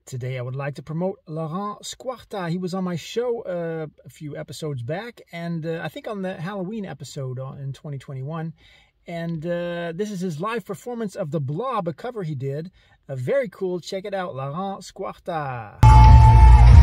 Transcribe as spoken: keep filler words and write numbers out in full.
Today I would like to promote Laurent Squarta. He was on my show uh, a few episodes back, and uh, I think on the Halloween episode in twenty twenty-one. And uh, this is his live performance of The Blob, a cover he did. Uh, very cool. Check it out, Laurent Squarta.